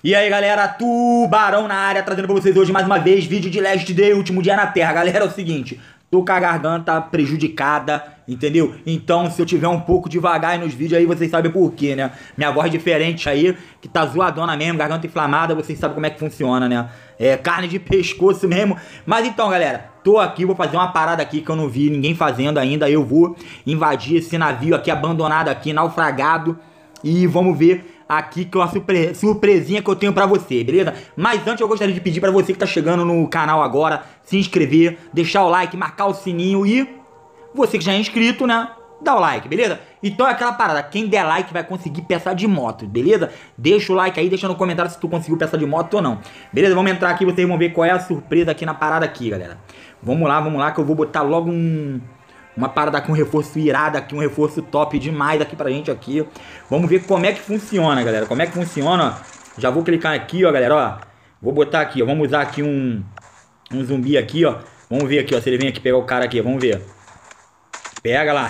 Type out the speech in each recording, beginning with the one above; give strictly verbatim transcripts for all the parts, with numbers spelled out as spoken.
E aí galera, Tubarão na área, trazendo pra vocês hoje mais uma vez vídeo de Last Day, último dia na Terra. Galera, é o seguinte, tô com a garganta prejudicada, entendeu? Então se eu tiver um pouco devagar aí nos vídeos aí, vocês sabem por quê, né? Minha voz diferente aí, que tá zoadona mesmo, garganta inflamada, vocês sabem como é que funciona, né? É carne de pescoço mesmo. Mas então galera, tô aqui, vou fazer uma parada aqui que eu não vi ninguém fazendo ainda. Eu vou invadir esse navio aqui abandonado aqui, naufragado. E vamos ver aqui que é uma surpre surpresinha que eu tenho pra você, beleza? Mas antes eu gostaria de pedir pra você que tá chegando no canal agora, se inscrever, deixar o like, marcar o sininho e você que já é inscrito, né? Dá o like, beleza? Então é aquela parada, quem der like vai conseguir peça de moto, beleza? Deixa o like aí, deixa no comentário se tu conseguiu peça de moto ou não. Beleza? Vamos entrar aqui, vocês vão ver qual é a surpresa aqui na parada aqui, galera. Vamos lá, vamos lá que eu vou botar logo um... uma parada com um reforço irado aqui, um reforço top demais aqui pra gente aqui. Vamos ver como é que funciona, galera. Como é que funciona, ó. Já vou clicar aqui, ó, galera, ó. Vou botar aqui, ó. Vamos usar aqui um, um zumbi aqui, ó. Vamos ver aqui, ó. Se ele vem aqui pegar o cara aqui, vamos ver. Pega lá.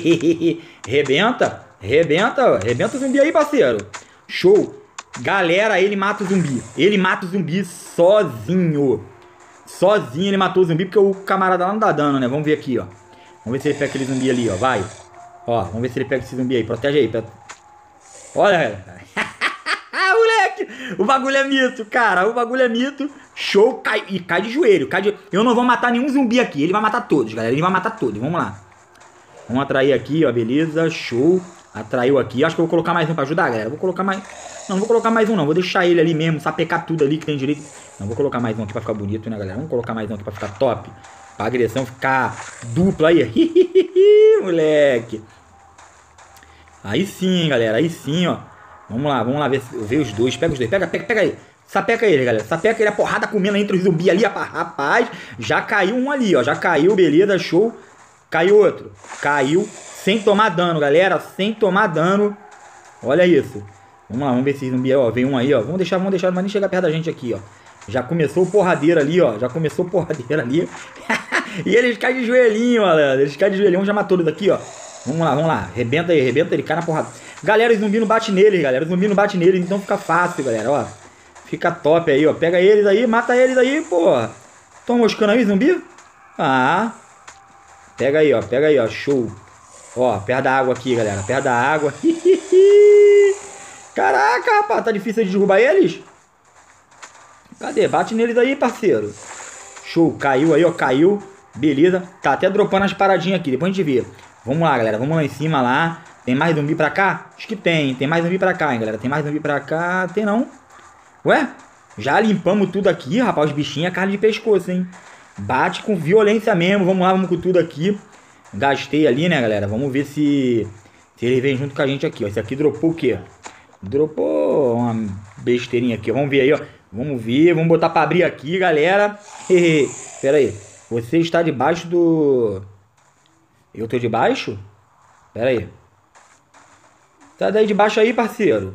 Rebenta. Rebenta, ó. Rebenta o zumbi aí, parceiro. Show. Galera, ele mata o zumbi. Ele mata o zumbi sozinho. Sozinho ele matou o zumbi, porque o camarada lá não dá dano, né? Vamos ver aqui, ó. Vamos ver se ele pega aquele zumbi ali, ó. Vai. Ó, vamos ver se ele pega esse zumbi aí. Protege aí. Olha. Moleque. O bagulho é mito, cara. O bagulho é mito. Show. Cai. E cai de joelho. Cai de... Eu não vou matar nenhum zumbi aqui. Ele vai matar todos, galera. Ele vai matar todos. Vamos lá. Vamos atrair aqui, ó. Beleza. Show. Atraiu aqui. Acho que eu vou colocar mais um pra ajudar, galera. Vou colocar mais... Não, não vou colocar mais um, não. Vou deixar ele ali mesmo. Sapecar tudo ali que tem direito. Não, vou colocar mais um aqui pra ficar bonito, né, galera? Vamos colocar mais um aqui pra ficar top. Pra agressão ficar dupla aí. Moleque. Aí sim, galera. Aí sim, ó. Vamos lá, vamos lá ver, ver os dois. Pega os dois. Pega, pega, pega aí. Sapeca ele, galera. Sapeca ele. A porrada comendo entre os zumbis ali. Rapaz, já caiu um ali, ó. Já caiu, beleza, show. Caiu outro. Caiu sem tomar dano, galera. Sem tomar dano. Olha isso. Vamos lá, vamos ver se zumbi, ó. Vem um aí, ó. Vamos deixar, vamos deixar, não vai nem chegar perto da gente aqui, ó. Já começou o porradeiro ali, ó. Já começou o porradeiro ali. E eles caem de joelhinho, galera. Eles caem de joelhinho. Já matou eles aqui, ó. Vamos lá, vamos lá. Rebenta aí, rebenta ele. Cai na porrada. Galera, o zumbi não bate neles, galera. O zumbi não bate neles. Então fica fácil, galera. Ó. Fica top aí, ó. Pega eles aí, mata eles aí, porra. Tão moscando aí, zumbi? Ah. Pega aí, ó. Pega aí, ó. Show. Ó, perto da água aqui, galera. Perto da água. Caraca, rapaz. Tá difícil de derrubar eles? Cadê? Bate neles aí, parceiro. Show. Caiu aí, ó. Caiu. Beleza. Tá até dropando as paradinhas aqui. Depois a gente vê. Vamos lá, galera. Vamos lá em cima lá. Tem mais zumbi pra cá? Acho que tem. Tem mais zumbi pra cá, hein, galera. Tem mais zumbi pra cá. Tem não. Ué? Já limpamos tudo aqui, rapaz. Os bichinhos é carne de pescoço, hein. Bate com violência mesmo. Vamos lá, vamos com tudo aqui. Gastei ali, né, galera. Vamos ver se... Se ele vem junto com a gente aqui, ó. Esse aqui dropou o quê? Dropou uma besteirinha aqui. Vamos ver aí, ó. Vamos ver. Vamos botar pra abrir aqui, galera. Pera aí. Você está debaixo do... Eu tô debaixo? Pera aí. Sai daí de baixo aí, parceiro.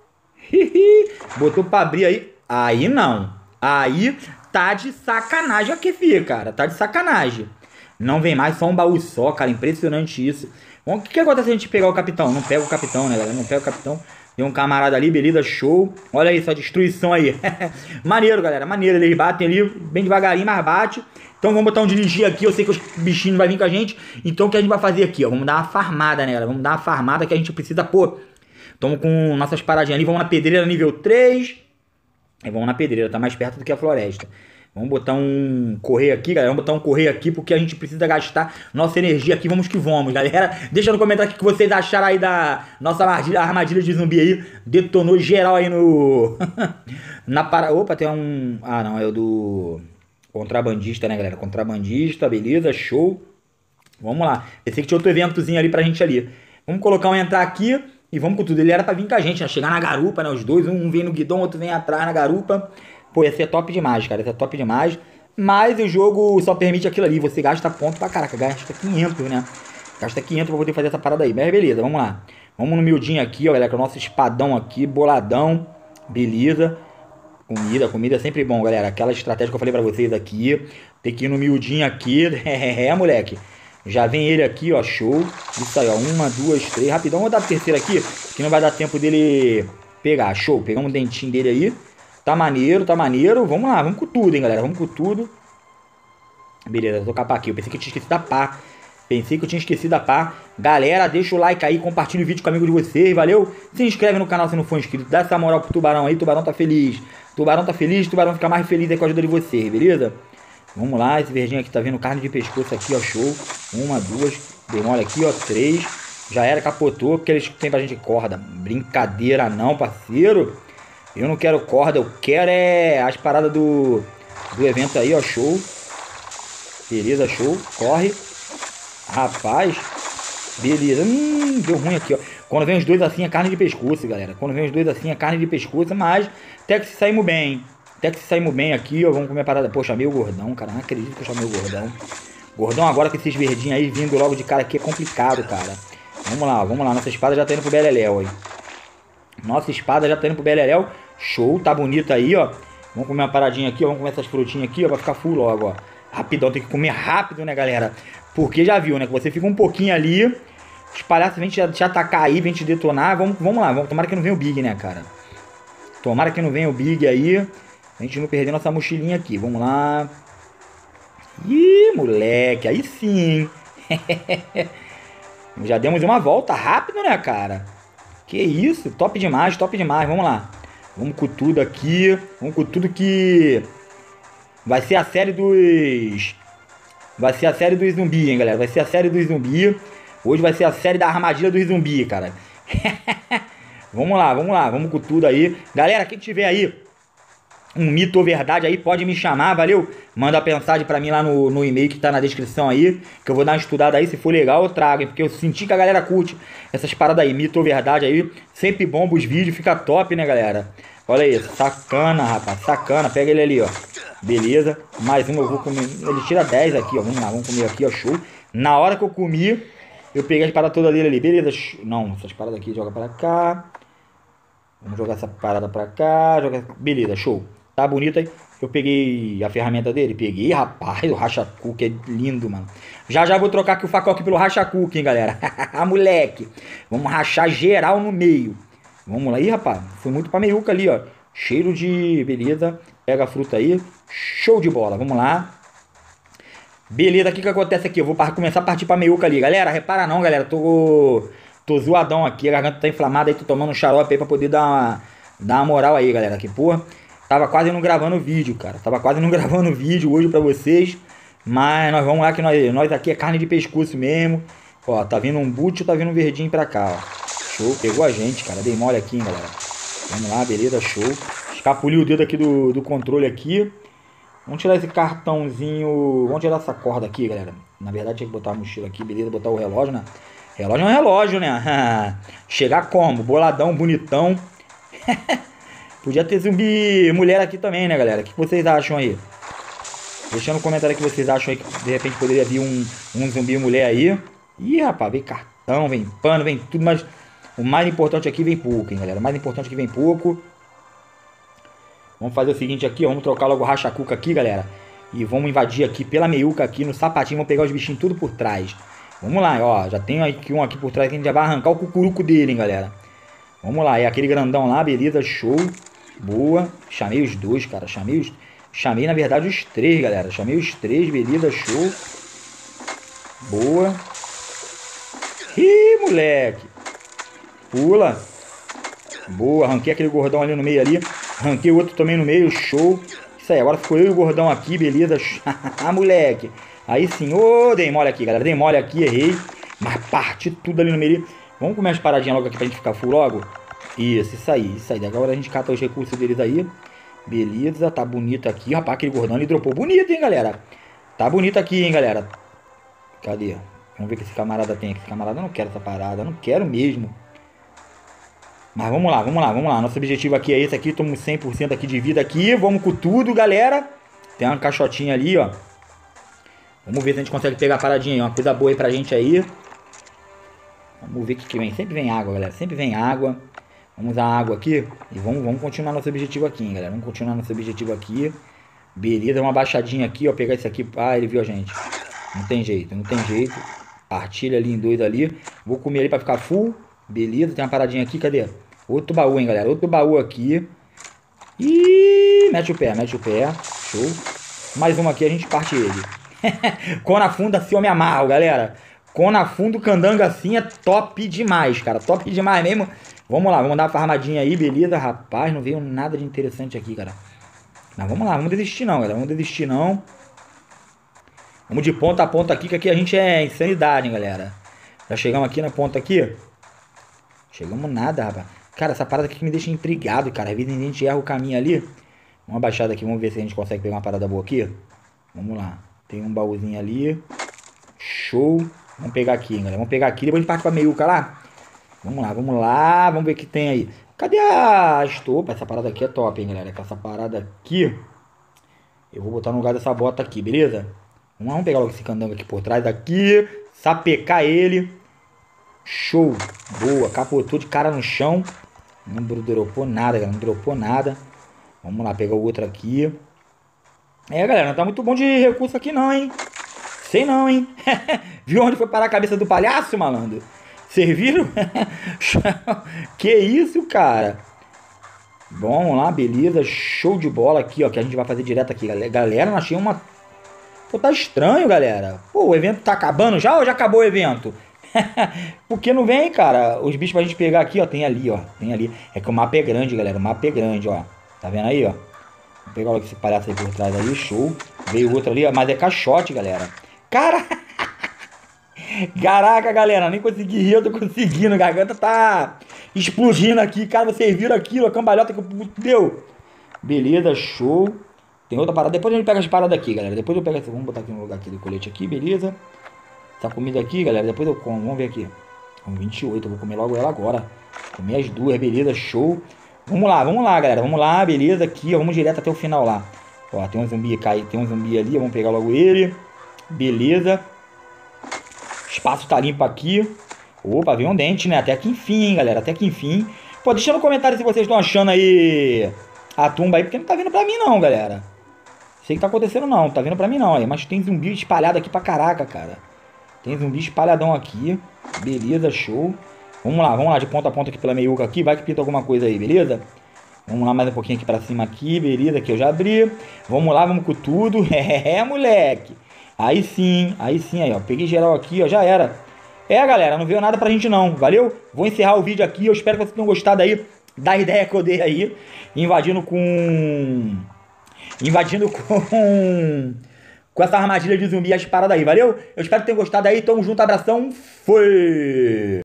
Botou pra abrir aí. Aí não. Aí tá de sacanagem aqui, filho, cara. Tá de sacanagem. Não vem mais, só um baú só, cara. Impressionante isso. Bom, o que, que acontece se a gente pegar o capitão? Não pega o capitão, né, galera? Não pega o capitão. Tem um camarada ali, beleza, show. Olha aí, essa destruição aí. Maneiro, galera, maneiro. Eles batem ali, bem devagarinho, mas bate. Então vamos botar um dirigir aqui. Eu sei que os bichinhos não vão vir com a gente. Então o que a gente vai fazer aqui, ó? Vamos dar uma farmada, né, galera? Vamos dar uma farmada que a gente precisa, pô. Estamos com nossas paradinhas ali. Vamos na pedreira nível três. E vamos na pedreira, tá mais perto do que a floresta. Vamos botar um correio aqui, galera. Vamos botar um correio aqui porque a gente precisa gastar nossa energia aqui. Vamos que vamos, galera. Deixa no comentário o que vocês acharam aí da nossa armadilha, armadilha de zumbi aí. Detonou geral aí no... Na para... Opa, tem um... Ah, não. É o do... Contrabandista, né, galera? Contrabandista, beleza. Show. Vamos lá. Pensei que tinha outro eventozinho ali pra gente ali. Vamos colocar um entrar aqui e vamos com tudo. Ele era pra vir com a gente, né? Chegar na garupa, né? Os dois. Um vem no guidão, outro vem atrás na garupa. Pô, ia ser top demais, cara. Ia ser top demais. Mas o jogo só permite aquilo ali. Você gasta ponto pra caraca. Gasta quinhentos, né? Gasta quinhentos pra poder fazer essa parada aí. Mas beleza, vamos lá. Vamos no miudinho aqui, ó, galera. Com o nosso espadão aqui. Boladão. Beleza. Comida. Comida é sempre bom, galera. Aquela estratégia que eu falei pra vocês aqui. Tem que ir no miudinho aqui. É, moleque. Já vem ele aqui, ó. Show. Isso aí, ó. Uma, duas, três. Rapidão. Vou dar a terceira aqui. Que não vai dar tempo dele pegar. Show, pegamos o dentinho dele aí. Tá maneiro, tá maneiro. Vamos lá, vamos com tudo, hein, galera. Vamos com tudo. Beleza, vou capar aqui. Eu pensei que eu tinha esquecido da pá. Pensei que eu tinha esquecido da pá. Galera, deixa o like aí, compartilha o vídeo com o amigo de vocês, valeu? Se inscreve no canal se não for inscrito. Dá essa moral pro Tubarão aí, Tubarão tá feliz. Tubarão tá feliz, Tubarão fica mais feliz aí com a ajuda de vocês, beleza? Vamos lá, esse verdinho aqui tá vendo carne de pescoço aqui, ó, show. Uma, duas, demora aqui, ó, três. Já era, capotou, porque eles têm pra gente corda. Brincadeira não, parceiro. Eu não quero corda, eu quero é as paradas do, do evento aí, ó, show. Beleza, show, corre. Rapaz, beleza. Hum, deu ruim aqui, ó. Quando vem os dois assim é carne de pescoço, galera. Quando vem os dois assim é carne de pescoço, mas até que se saímos bem. Até que se saímos bem aqui, ó. Vamos comer a parada. Pô, chamei o gordão, cara. Não acredito que eu chamei o gordão. Gordão agora com esses verdinhos aí vindo logo de cara aqui é complicado, cara. Vamos lá, vamos lá. Nossa espada já tá indo pro Beleléu aí. Nossa espada já tá indo pro Beleléu. Show, tá bonito aí, ó. Vamos comer uma paradinha aqui, ó. Vamos comer essas frutinhas aqui, ó. Vai ficar full logo, ó. Rapidão, tem que comer rápido, né, galera? Porque já viu, né? Que você fica um pouquinho ali, os palhaços vêm te, te atacar aí, vêm te detonar. Vamos, vamos lá, vamos, tomara que não venha o Big, né, cara? Tomara que não venha o Big aí. A gente não perder nossa mochilinha aqui. Vamos lá. Ih, moleque, aí sim. Já demos uma volta rápido, né, cara? Que isso, top demais, top demais. Vamos lá. Vamos com tudo aqui. Vamos com tudo que... Vai ser a série dos... Vai ser a série dos zumbi, hein, galera? Vai ser a série dos zumbi. Hoje vai ser a série da armadilha dos zumbi, cara. Vamos lá, vamos lá. Vamos com tudo aí. Galera, quem tiver aí um mito ou verdade aí, pode me chamar, valeu? Manda a mensagem pra mim lá no, no e-mail que tá na descrição aí. Que eu vou dar uma estudada aí. Se for legal, eu trago, hein? Porque eu senti que a galera curte essas paradas aí. Mito ou verdade aí. Sempre bomba os vídeos. Fica top, né, galera? Olha isso. Sacana, rapaz. Sacana. Pega ele ali, ó. Beleza, mais um eu vou comer. Ele tira dez aqui, ó. Vamos lá, vamos comer aqui, ó. Show. Na hora que eu comi, eu peguei as paradas todas dele ali. Beleza. Não, essas paradas aqui joga pra cá. Vamos jogar essa parada pra cá. Joga... Beleza, show. Tá bonito aí. Eu peguei a ferramenta dele. Peguei, rapaz. O racha-cook é lindo, mano. Já já vou trocar aqui o facão aqui pelo racha-cook, hein, galera. Moleque. Vamos rachar geral no meio. Vamos lá. Ih, rapaz. Foi muito pra meiuca ali, ó. Cheiro de... Beleza. Pega a fruta aí. Show de bola. Vamos lá. Beleza, o que que acontece aqui? Eu vou começar a partir pra meiuca ali. Galera, repara não, galera. Tô, tô zoadão aqui. A garganta tá inflamada aí. Tô tomando um xarope aí pra poder dar uma, dar uma moral aí, galera. Que, pô, tava quase não gravando vídeo, cara. Tava quase não gravando vídeo hoje pra vocês. Mas nós vamos lá que nós, nós aqui é carne de pescoço mesmo. Ó, tá vindo um boot, tá vindo um verdinho pra cá, ó. Show, pegou a gente, cara. Dei mole aqui, hein, galera. Vamos lá, beleza, show. Escapuliu o dedo aqui do, do controle aqui. Vamos tirar esse cartãozinho. Vamos tirar essa corda aqui, galera. Na verdade, tinha que botar a mochila aqui, beleza. Botar o relógio, né? Relógio é um relógio, né? Chegar como? Boladão, bonitão. Podia ter zumbi mulher aqui também, né, galera? O que vocês acham aí? Deixa no comentário o que vocês acham aí. Que de repente poderia vir um, um zumbi mulher aí. Ih, rapaz, vem cartão, vem pano, vem tudo. Mas o mais importante aqui vem pouco, hein, galera. O mais importante aqui vem pouco. Vamos fazer o seguinte aqui, ó, vamos trocar logo o racha-cuca aqui, galera. E vamos invadir aqui pela meiuca aqui no sapatinho, vamos pegar os bichinhos tudo por trás. Vamos lá, ó, já tem aqui um aqui por trás que a gente já vai arrancar o cucuruco dele, hein, galera. Vamos lá, é aquele grandão lá, beleza, show. Boa, chamei os dois, cara, chamei os... Chamei, na verdade, os três, galera. Chamei os três, beleza, show. Boa. Ih, moleque. Pula. Boa, arranquei aquele gordão ali no meio ali. Arranquei o outro também no meio, show. Isso aí, agora ficou eu e o gordão aqui, beleza. Ah, moleque. Aí sim, ô, oh, dei mole aqui, galera. Dei mole aqui, errei. Mas parti tudo ali no meio. Vamos comer as paradinhas logo aqui pra gente ficar full logo. Isso, isso aí, isso aí. Agora a gente cata os recursos deles aí. Beleza, tá bonito aqui. Rapaz, aquele gordão ele dropou bonito, hein, galera. Tá bonito aqui, hein, galera. Cadê? Vamos ver o que esse camarada tem aqui. Esse camarada não quer essa parada, não quero mesmo. Mas vamos lá, vamos lá, vamos lá. Nosso objetivo aqui é esse aqui. Estamos cem por cento aqui de vida aqui. Vamos com tudo, galera. Tem uma caixotinha ali, ó. Vamos ver se a gente consegue pegar a paradinha aí. Uma coisa boa aí pra gente aí. Vamos ver o que, que vem. Sempre vem água, galera. Sempre vem água. Vamos usar água aqui. E vamos, vamos continuar nosso objetivo aqui, hein, galera. Vamos continuar nosso objetivo aqui. Beleza, uma baixadinha aqui, ó. Pegar isso aqui. Ah, ele viu a gente. Não tem jeito, não tem jeito. Partilha ali em dois ali. Vou comer ali pra ficar full. Beleza, tem uma paradinha aqui, cadê? Outro baú, hein, galera. Outro baú aqui. Ih, mete o pé, mete o pé. Show. Mais uma aqui, a gente parte ele. Quando afunda assim eu me amarro, galera. Quando afunda o candanga assim é top demais, cara. Top demais mesmo. Vamos lá, vamos dar uma farmadinha aí, beleza? Rapaz, não veio nada de interessante aqui, cara. Mas vamos lá, vamos desistir não, galera. Vamos desistir não. Vamos de ponta a ponta aqui, que aqui a gente é insanidade, hein, galera. Já chegamos aqui na ponta aqui. Chegamos nada, rapaz. Cara, essa parada aqui me deixa intrigado, cara. Às vezes a gente erra o caminho ali. Vamos abaixar daqui, vamos ver se a gente consegue pegar uma parada boa aqui. Vamos lá. Tem um baúzinho ali. Show. Vamos pegar aqui, hein, galera. Vamos pegar aqui, depois a gente parte pra meiuca lá. Vamos lá, vamos lá. Vamos ver o que tem aí. Cadê a estopa? Essa parada aqui é top, hein, galera. Essa parada aqui eu vou botar no lugar dessa bota aqui, beleza? Vamos, vamos pegar logo esse candango aqui por trás aqui. Sapecar ele. Show. Boa. Capotou de cara no chão. Não dropou nada, galera. Não dropou nada. Vamos lá, pegar o outro aqui. É, galera, não tá muito bom de recurso aqui não, hein? Sei não, hein? Viu onde foi parar a cabeça do palhaço, malandro? Vocês viram? Que isso, cara? Vamos lá, beleza. Show de bola aqui, ó. Que a gente vai fazer direto aqui. Galera, eu achei uma... Pô, tá estranho, galera. Pô, o evento tá acabando já ou já acabou o evento? Por que não vem, cara? Os bichos pra gente pegar aqui, ó. Tem ali, ó. Tem ali. É que o mapa é grande, galera. O mapa é grande, ó. Tá vendo aí, ó? Vou pegar logo esse palhaço aí por trás aí. Show. Veio outro ali, ó. Mas é caixote, galera. Cara... Caraca, galera. Nem consegui rir. Eu tô conseguindo. A garganta tá explodindo aqui. Cara, vocês viram aquilo? A cambalhota que deu. Beleza, show. Tem outra parada. Depois a gente pega as paradas aqui, galera. Depois eu pego essa. Vamos botar aqui no lugar aqui do colete aqui, beleza? Essa comida aqui, galera. Depois eu como. Vamos ver aqui. vinte e oito. Eu vou comer logo ela agora. Comer as duas, beleza? Show. Vamos lá, vamos lá, galera. Vamos lá, beleza? Aqui, ó. Vamos direto até o final lá. Ó, tem um zumbi cai, tem um zumbi ali. Vamos pegar logo ele. Beleza. Espaço tá limpo aqui. Opa, veio um dente, né? Até que enfim, hein, galera. Até que enfim. Pô, deixa no comentário se vocês estão achando aí a tumba aí, porque não tá vindo pra mim não, galera. Sei que tá acontecendo não, tá vindo pra mim não aí. Mas tem zumbi espalhado aqui pra caraca, cara. Tem zumbi espalhadão aqui. Beleza, show. Vamos lá, vamos lá de ponta a ponta aqui pela meiuca aqui. Vai que pinta alguma coisa aí, beleza? Vamos lá mais um pouquinho aqui pra cima aqui, beleza? Aqui eu já abri. Vamos lá, vamos com tudo. É, moleque. Aí sim, aí sim, aí ó. Peguei geral aqui, ó, já era. É, galera, não veio nada pra gente não, valeu? Vou encerrar o vídeo aqui. Eu espero que vocês tenham gostado aí da ideia que eu dei aí. Invadindo com... Invadindo com... Com essa armadilha de zumbi as paradas aí, valeu? Eu espero que tenham gostado aí. Tamo junto, abração. Foi!